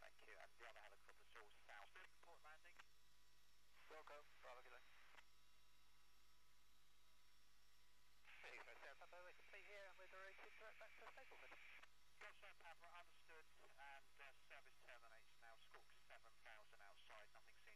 Thank you. And the other helicopter's all south. Port landing. Wilco, Bravo Kilo. Hey, so Sarah Papa, we're complete here and we're directed direct back to Stapleton. Goldstone Papa, understood, and service terminates now. Squawk 7000 outside, nothing